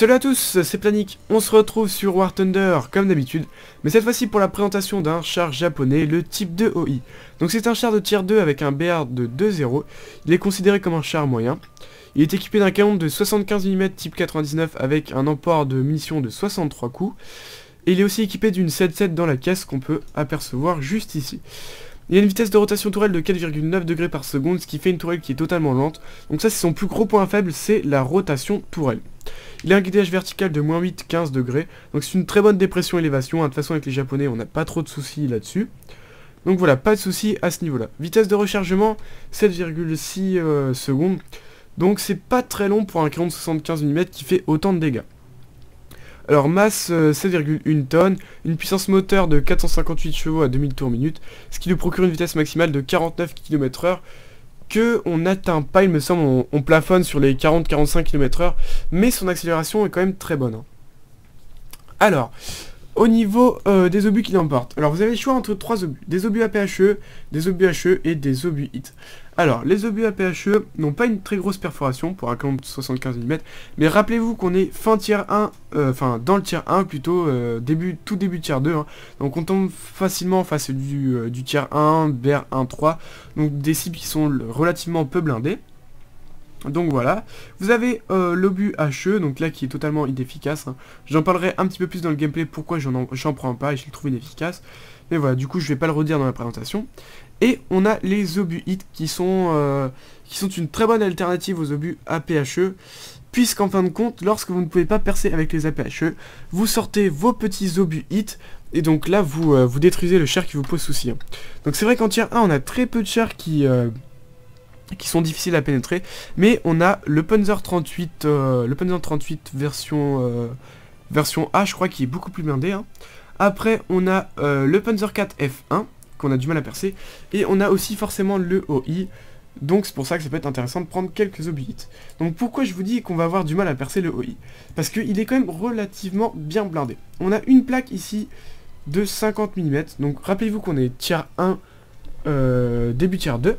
Salut à tous, c'est Planic, on se retrouve sur War Thunder comme d'habitude, mais cette fois-ci pour la présentation d'un char japonais, le type 2 OI. Donc c'est un char de tier 2 avec un BR de 2.0, il est considéré comme un char moyen. Il est équipé d'un canon de 75 mm type 99 avec un emport de munitions de 63 coups, et il est aussi équipé d'une 7.7 dans la caisse qu'on peut apercevoir juste ici. Il y a une vitesse de rotation tourelle de 4,9 degrés par seconde, ce qui fait une tourelle qui est totalement lente. Donc ça c'est son plus gros point faible, c'est la rotation tourelle. Il a un guidage vertical de moins 8, 15 degrés. Donc c'est une très bonne dépression élévation. De toute façon avec les japonais on n'a pas trop de soucis là-dessus. Donc voilà, pas de soucis à ce niveau-là. Vitesse de rechargement, 7,6 secondes. Donc c'est pas très long pour un canon de 75 mm qui fait autant de dégâts. Alors masse 7,1 tonnes, une puissance moteur de 458 chevaux à 2000 tours minute, ce qui nous procure une vitesse maximale de 49 km/h que on n'atteint pas, il me semble, on plafonne sur les 40-45 km/h, mais son accélération est quand même très bonne. Alors, au niveau des obus qu'il emporte, alors vous avez le choix entre 3 obus, des obus APHE, des obus HE et des obus HIT. Alors, les obus APHE n'ont pas une très grosse perforation pour un canon de 75 mm, mais rappelez-vous qu'on est fin tier 1, dans le tier 1 plutôt, tout début tier 2, hein. Donc on tombe facilement face du tier 1, BR 1-3, donc des cibles qui sont relativement peu blindées. Donc voilà, vous avez l'obus HE, donc là qui est totalement inefficace, hein. J'en parlerai un petit peu plus dans le gameplay, pourquoi j'en prends pas et je le trouve inefficace. Mais voilà, du coup je vais pas le redire dans la présentation. Et on a les obus HIT qui sont une très bonne alternative aux obus APHE, puisqu'en fin de compte, lorsque vous ne pouvez pas percer avec les APHE, vous sortez vos petits obus HIT, et donc là vous détruisez le char qui vous pose souci, hein. Donc c'est vrai qu'en tier 1 on a très peu de chars qui sont difficiles à pénétrer, mais on a le Panzer 38, version A, je crois, qui est beaucoup plus blindé, hein. Après on a le Panzer 4 F1 qu'on a du mal à percer, et on a aussi forcément le OI, donc c'est pour ça que ça peut être intéressant de prendre quelques obus HIT. Donc pourquoi je vous dis qu'on va avoir du mal à percer le OI? Parce qu'il est quand même relativement bien blindé. On a une plaque ici de 50 mm, donc rappelez-vous qu'on est tier 1, début tier 2,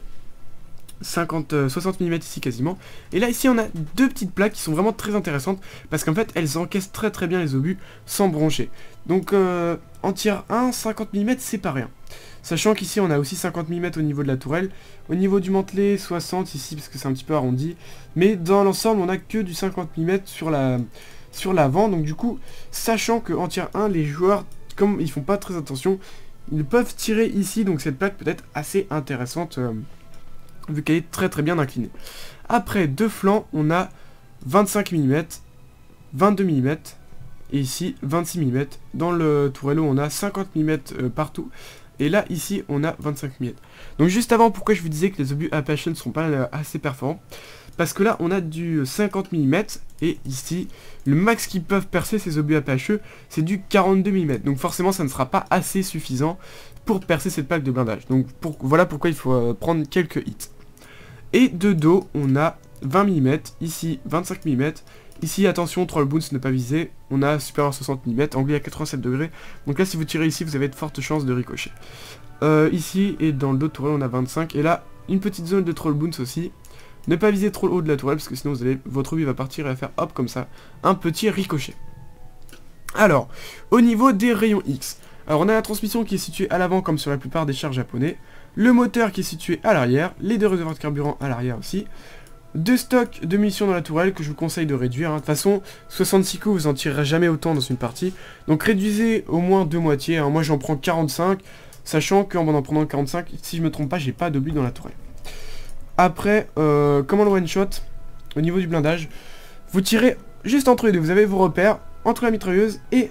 60 mm ici quasiment, et là ici on a deux petites plaques qui sont vraiment très intéressantes parce qu'en fait elles encaissent très bien les obus sans broncher. Donc en tier 1, 50 mm c'est pas rien, sachant qu'ici on a aussi 50 mm au niveau de la tourelle, au niveau du mantelet 60 ici parce que c'est un petit peu arrondi, mais dans l'ensemble on a que du 50 mm sur l'avant. Donc du coup, sachant que en tier 1 les joueurs, comme ils font pas très attention, ils peuvent tirer ici, donc cette plaque peut être assez intéressante vu qu'elle est très bien inclinée. Après, deux flancs, on a 25 mm, 22 mm, et ici 26 mm. Dans le tourello, on a 50 mm partout, et là, ici, on a 25 mm. Donc juste avant, pourquoi je vous disais que les obus APHE ne sont pas assez performants? Parce que là, on a du 50 mm, et ici, le max qu'ils peuvent percer ces obus APHE, c'est du 42 mm. Donc forcément, ça ne sera pas assez suffisant pour percer cette plaque de blindage. Donc voilà pourquoi il faut prendre quelques hits. Et de dos, on a 20 mm, ici 25 mm, ici attention, troll bounce ne pas viser, on a supérieur à 60 mm, anglais à 87 degrés, donc là si vous tirez ici, vous avez de fortes chances de ricocher. Ici, et dans le dos de tourelle, on a 25, et là, une petite zone de troll bounce aussi, ne pas viser trop le haut de la tourelle, parce que sinon votre obus va partir et va faire hop, comme ça, un petit ricochet. Alors, au niveau des rayons X, alors on a la transmission qui est située à l'avant comme sur la plupart des chars japonais, le moteur qui est situé à l'arrière, les deux réservoirs de carburant à l'arrière aussi, deux stocks de munitions dans la tourelle que je vous conseille de réduire, hein. De toute façon, 66 coups vous en tirerez jamais autant dans une partie, donc réduisez au moins de moitié, hein. Moi j'en prends 45, sachant qu'en en prenant 45, si je me trompe pas, j'ai pas d'obus dans la tourelle. Après, comment le one shot, au niveau du blindage, vous tirez juste entre les deux, vous avez vos repères, entre la mitrailleuse et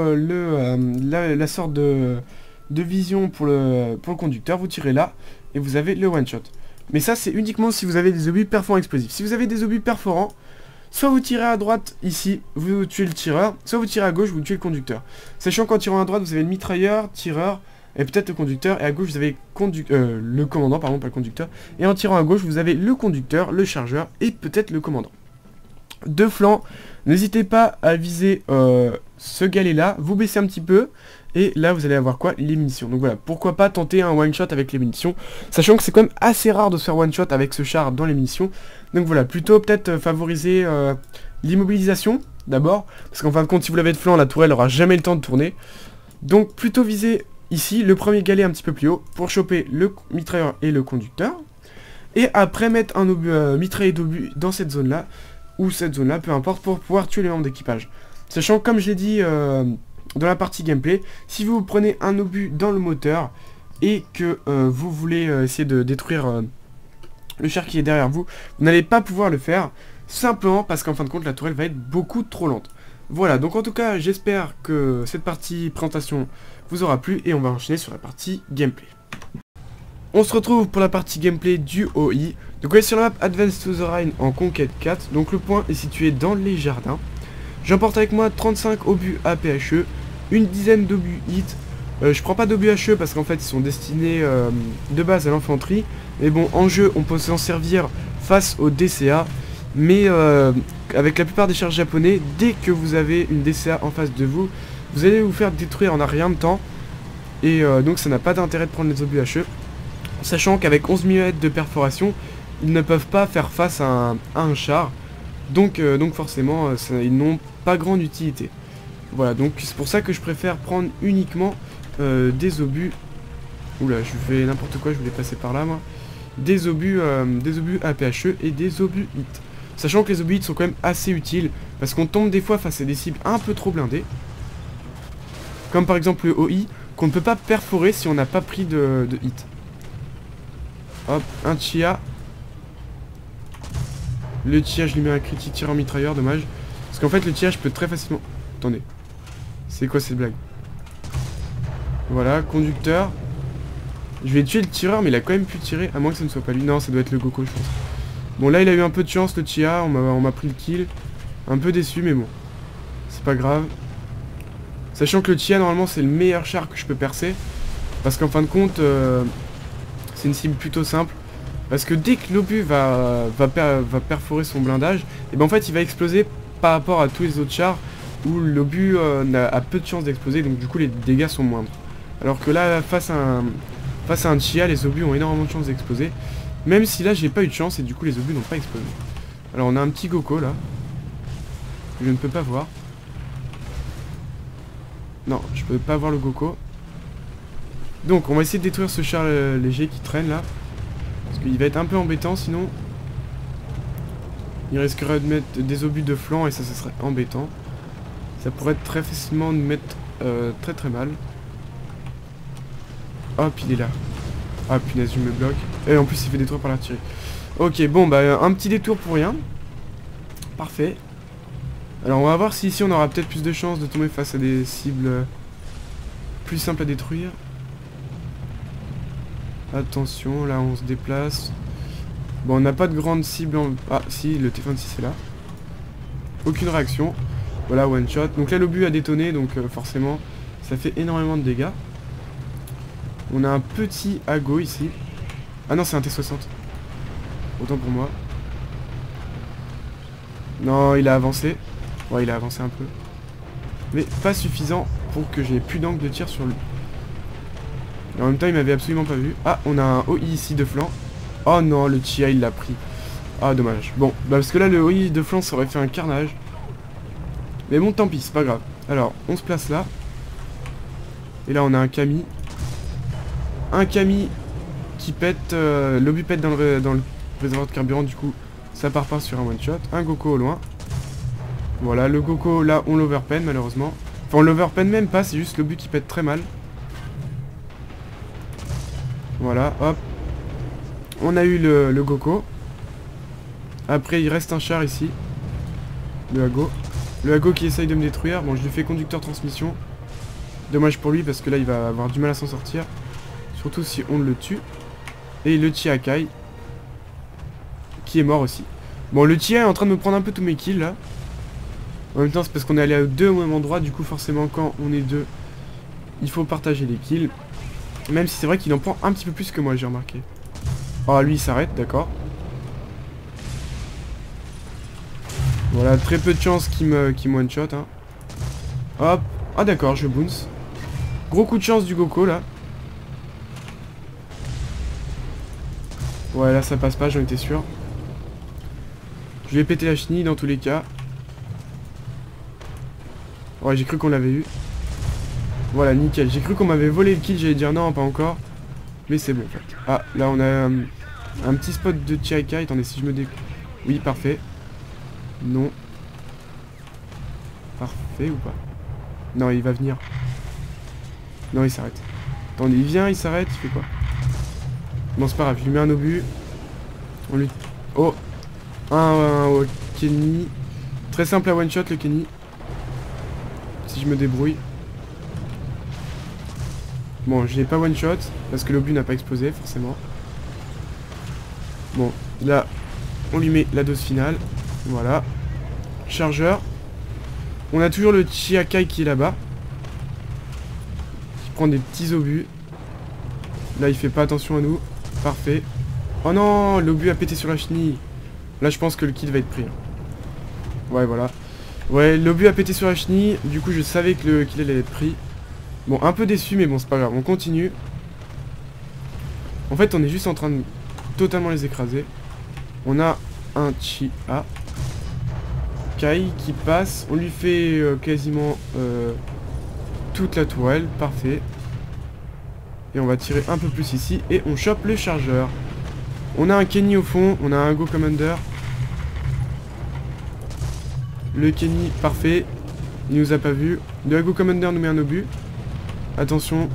la sorte de vision pour le conducteur, vous tirez là et vous avez le one shot. Mais ça c'est uniquement si vous avez des obus perforants explosifs. Si vous avez des obus perforants, soit vous tirez à droite ici, vous tuez le tireur, soit vous tirez à gauche, vous tuez le conducteur. Sachant qu'en tirant à droite vous avez le mitrailleur, tireur et peut-être le conducteur, et à gauche vous avez le commandant, pardon, pas le conducteur, et en tirant à gauche vous avez le conducteur, le chargeur et peut-être le commandant. Deux flancs, n'hésitez pas à viser ce galet là, vous baissez un petit peu, et là vous allez avoir quoi? Les munitions. Donc voilà, pourquoi pas tenter un one shot avec les munitions, sachant que c'est quand même assez rare de se faire one shot avec ce char dans les munitions. Donc voilà, plutôt peut-être favoriser l'immobilisation, d'abord, parce qu'en fin de compte si vous l'avez de flanc, la tourelle aura jamais le temps de tourner. Donc plutôt viser ici le premier galet un petit peu plus haut pour choper le mitrailleur et le conducteur. Et après mettre un obus mitraillé d'obus dans cette zone là, ou cette zone là, peu importe, pour pouvoir tuer les membres d'équipage. Sachant comme je l'ai dit dans la partie gameplay, si vous prenez un obus dans le moteur et que vous voulez essayer de détruire le char qui est derrière vous, vous n'allez pas pouvoir le faire, simplement parce qu'en fin de compte la tourelle va être beaucoup trop lente. Voilà, donc en tout cas j'espère que cette partie présentation vous aura plu et on va enchaîner sur la partie gameplay. On se retrouve pour la partie gameplay du OI. Donc on est sur la map Advance to the Rhine en Conquête 4, donc le point est situé dans les jardins. J'emporte avec moi 35 obus APHE, une dizaine d'obus HIT. Je prends pas d'obus HE parce qu'en fait ils sont destinés de base à l'infanterie. Mais bon, en jeu on peut s'en servir face au DCA. Mais avec la plupart des chars japonais, dès que vous avez une DCA en face de vous, vous allez vous faire détruire en un rien de temps. Et donc ça n'a pas d'intérêt de prendre les obus HE. Sachant qu'avec 11 mm de perforation, ils ne peuvent pas faire face à un char. Donc forcément, ils n'ont pas grande utilité. Voilà, donc c'est pour ça que je préfère prendre uniquement des obus. Oula, je fais n'importe quoi, je voulais passer par là moi. Des obus APHE et des obus HIT. Sachant que les obus HIT sont quand même assez utiles, parce qu'on tombe des fois face à des cibles un peu trop blindées. Comme par exemple le OI, qu'on ne peut pas perforer si on n'a pas pris de hit. Hop, un Chia. Le Chia, je lui mets un critique tir en mitrailleur, dommage. Parce qu'en fait, le Chia, je peux très facilement... Attendez. C'est quoi cette blague? Voilà, conducteur. Je vais tuer le tireur, mais il a quand même pu tirer, à moins que ce ne soit pas lui. Non, ça doit être le Goko, je pense. Bon, là, il a eu un peu de chance, le Chia. On m'a pris le kill. Un peu déçu, mais bon. C'est pas grave. Sachant que le Chia, normalement, c'est le meilleur char que je peux percer. Parce qu'en fin de compte... c'est une cible plutôt simple, parce que dès que l'obus va perforer son blindage, et ben en fait il va exploser par rapport à tous les autres chars où l'obus a peu de chances d'exploser, donc du coup les dégâts sont moindres. Alors que là face à un Chia, les obus ont énormément de chances d'exploser, même si là j'ai pas eu de chance et du coup les obus n'ont pas explosé. Alors on a un petit Goko là, que je ne peux pas voir. Non, je peux pas voir le Goko. Donc on va essayer de détruire ce char léger qui traîne là. Parce qu'il va être un peu embêtant sinon. Il risquerait de mettre des obus de flanc et ça serait embêtant. Ça pourrait très facilement nous mettre très très mal. Hop, il est là. Ah punaise, je me bloque. Et en plus il fait détruire par l'artillerie. Ok, bon bah un petit détour pour rien. Parfait. Alors on va voir si ici on aura peut-être plus de chances de tomber face à des cibles plus simples à détruire. Attention, là on se déplace. Bon, on n'a pas de grande cible en... Ah, si, le T26 est là. Aucune réaction. Voilà, one shot. Donc là, l'obus a détonné, donc forcément, ça fait énormément de dégâts. On a un petit Ago ici. Ah non, c'est un T60. Autant pour moi. Non, il a avancé. Ouais, il a avancé un peu. Mais pas suffisant pour que j'ai plus d'angle de tir sur lui. Et en même temps il m'avait absolument pas vu. Ah, on a un OI ici de flanc. Oh non, le Chia il l'a pris. Ah dommage. Bon, bah parce que là le OI de flanc ça aurait fait un carnage. Mais bon tant pis, c'est pas grave. Alors on se place là. Et là on a un Kami. Un Kami qui pète. L'obus pète dans le réservoir de carburant, du coup ça part pas sur un one shot. Un Goko au loin. Voilà, le Goko là on l'overpen malheureusement. Enfin on l'overpen même pas, c'est juste l'obus qui pète très mal. Voilà, hop. On a eu le Goko. Après, il reste un char ici. Le Ago. Le Ago qui essaye de me détruire. Bon, je lui fais conducteur transmission. Dommage pour lui parce que là, il va avoir du mal à s'en sortir. Surtout si on le tue. Et le Chiakai. Qui est mort aussi. Bon, le Chia est en train de me prendre un peu tous mes kills là. En même temps, c'est parce qu'on est allé à deux au même endroit. Du coup, forcément, quand on est deux, il faut partager les kills. Même si c'est vrai qu'il en prend un petit peu plus que moi, j'ai remarqué. Oh, lui il s'arrête, d'accord. Voilà, très peu de chance qu'il me one shot hein. Hop. Ah d'accord, je bounce. Gros coup de chance du Goko là. Ouais, là ça passe pas, j'en étais sûr. Je vais péter la chenille dans tous les cas. Ouais, j'ai cru qu'on l'avait eu. Voilà, nickel. J'ai cru qu'on m'avait volé le kill, j'allais dire non, pas encore. Mais c'est bon en fait. Ah, là on a un petit spot de Chiakai. Attendez, si je me dé... Oui, parfait. Non. Parfait ou pas? Non, il va venir. Non, il s'arrête. Attendez, il vient, il s'arrête, il fait quoi? Bon, c'est pas grave, je lui mets un obus. On lui... Oh, un Kenny. Très simple à one shot le Kenny. Si je me débrouille. Bon, je l'ai pas one shot parce que l'obus n'a pas explosé forcément. Bon, là, on lui met la dose finale. Voilà. Chargeur. On a toujours le Chiakai qui est là-bas. Qui prend des petits obus. Là, il fait pas attention à nous. Parfait. Oh non, l'obus a pété sur la chenille. Là, je pense que le kill va être pris. Ouais, voilà. Ouais, l'obus a pété sur la chenille. Du coup, je savais que le kill allait être pris. Bon, un peu déçu, mais bon, c'est pas grave. On continue. En fait, on est juste en train de totalement les écraser. On a un Chia Kai qui passe. On lui fait quasiment toute la tourelle. Parfait. Et on va tirer un peu plus ici. Et on chope le chargeur. On a un Kenny au fond. On a un Go Commander. Le Kenny, parfait. Il nous a pas vu. Le Go Commander nous met un obus. Attention.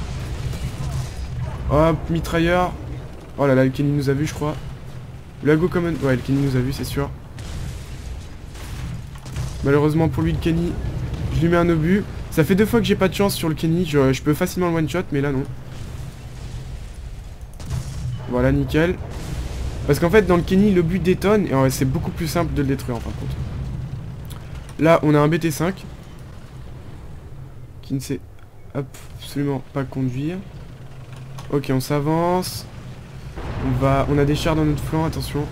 Hop, mitrailleur. Oh là là, le Kenny nous a vu, je crois. Le Go Commander... Ouais, le Kenny nous a vu, c'est sûr. Malheureusement pour lui, le Kenny, je lui mets un obus. Ça fait 2 fois que j'ai pas de chance sur le Kenny. Je peux facilement le one-shot, mais là, non. Voilà, nickel. Parce qu'en fait, dans le Kenny, l'obus détonne. Et c'est beaucoup plus simple de le détruire, en fin de compte. Là, on a un BT5. Qui ne sait absolument pas conduire. Ok, on s'avance. On a des chars dans notre flanc, attention.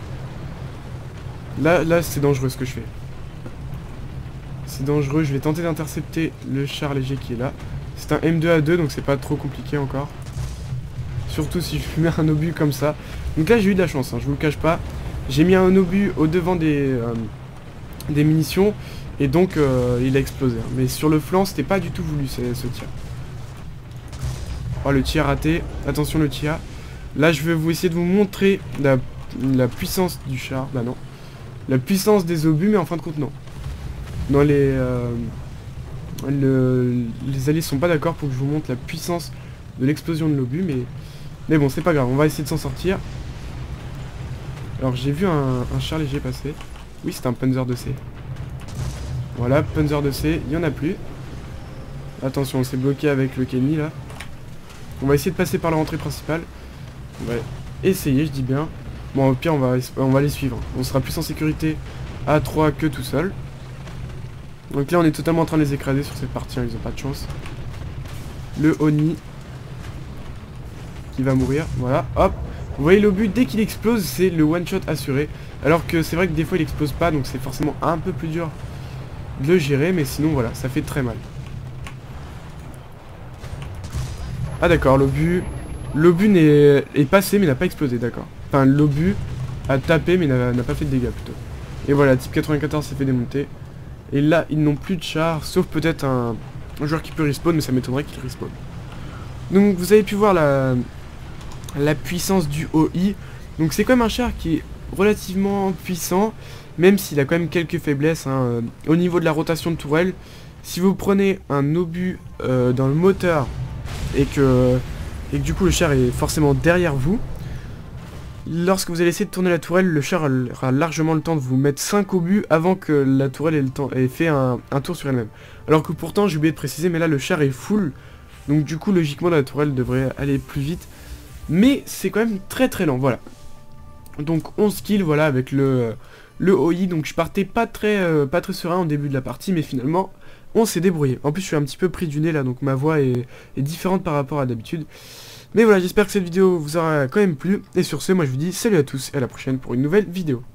Là c'est dangereux ce que je fais. C'est dangereux, je vais tenter d'intercepter le char léger qui est là. C'est un M2A2, donc c'est pas trop compliqué encore. Surtout si je mets un obus comme ça. Donc là j'ai eu de la chance, hein, je vous le cache pas. J'ai mis un obus au devant des munitions. Et donc il a explosé. Hein. Mais sur le flanc c'était pas du tout voulu ce tir. Oh, le tir raté. Attention le tir. Là je vais essayer de vous montrer la puissance du char. Bah non. La puissance des obus, mais en fin de compte non. Non, les alliés sont pas d'accord pour que je vous montre la puissance de l'explosion de l'obus, mais bon c'est pas grave, on va essayer de s'en sortir. Alors j'ai vu un char léger passer. Oui, c'est un Panzer 2C. Voilà, Panzer 2C, il y en a plus. Attention, on s'est bloqué avec le Kenny là. On va essayer de passer par la rentrée principale. On va essayer, je dis bien. Bon, au pire, on va les suivre. On sera plus en sécurité à 3 que tout seul. Donc là, on est totalement en train de les écraser sur cette partie, hein, ils ont pas de chance. Le Oni qui va mourir, voilà, hop. Vous voyez l'obus, dès qu'il explose, c'est le one shot assuré. Alors que c'est vrai que des fois, il explose pas, donc c'est forcément un peu plus dur de le gérer, mais sinon, voilà, ça fait très mal. Ah d'accord, l'obus est passé mais n'a pas explosé, d'accord. Enfin, l'obus a tapé mais n'a pas fait de dégâts plutôt. Et voilà, type 94 s'est fait démonter. Et là, ils n'ont plus de char, sauf peut-être un joueur qui peut respawn, mais ça m'étonnerait qu'il respawn. Donc vous avez pu voir la puissance du OI. Donc c'est quand même un char qui est relativement puissant, même s'il a quand même quelques faiblesses. Hein. Au niveau de la rotation de tourelle, si vous prenez un obus dans le moteur, et que du coup le char est forcément derrière vous, lorsque vous allez essayer de tourner la tourelle, le char aura largement le temps de vous mettre 5 obus avant que la tourelle ait fait un tour sur elle-même. Alors que pourtant, j'ai oublié de préciser, mais là le char est full, donc du coup logiquement la tourelle devrait aller plus vite. Mais c'est quand même très très lent, voilà. Donc 11 kills, voilà, avec le OI, donc je partais pas très serein au début de la partie, mais finalement on s'est débrouillé. En plus je suis un petit peu pris du nez là, donc ma voix est différente par rapport à d'habitude. Mais voilà, j'espère que cette vidéo vous aura quand même plu. Et sur ce, moi je vous dis salut à tous et à la prochaine pour une nouvelle vidéo.